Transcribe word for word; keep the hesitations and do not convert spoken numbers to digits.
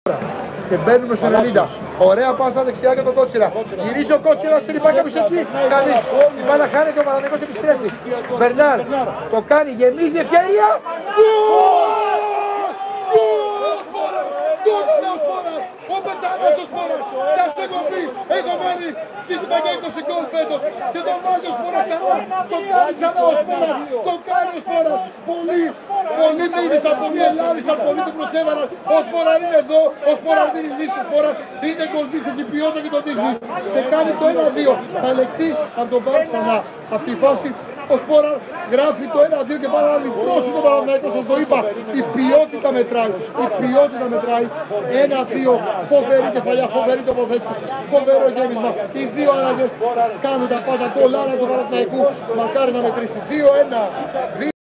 Και μπαίνουμε στο ενενήντα. Ωραία πάσα δεξιά για τον Κότσιρα. Γυρίζει ο Κότσιρας, στρίπα κάποιος εκεί. Κανείς. Η μπάλα χάνεται, ο Παναθηναϊκός επιστρέφει. Μπερνάρ το κάνει, γεμίζει ευκαιρία. Ο Μπερτανάς ο Σπόραρ, σας έχω πει, έχω βάλει στη είκοσι γκολ φέτος και τον βάζει ο Σπόραρ ξανά, τον κάνει ξανά ο Σπόραρ, τον κάνει ο Σπόραρ. Πολλοί, πολλοί μίλησαν, πολλοί ελάλησαν, πολλοί του προσέβαλαν. Ο Σπόραρ είναι εδώ, ο Σπόραρ δίνει λύση, ο Σπόραρ είναι κολφής, έχει ποιότητα και το δείχνει και κάνει το ένα δύο. Θα ελεγχθεί αν τον βάλει ξανά αυτή η φάση. Ο Σπόραρ γράφει το ένα δύο και πάρα μικρός είναι το Παναθηναϊκό, σας το είπα. Η ποιότητα μετράει, η ποιότητα μετράει. ένα δύο, φοβερή κεφαλιά, φοβερή τοποθέτηση, φοβερό γέμισμα. Οι δύο αλλαγές κάνουν τα πάντα, κολλάρα του Παναθηναϊκού, μακάρι να μετρήσει. δύο ένα.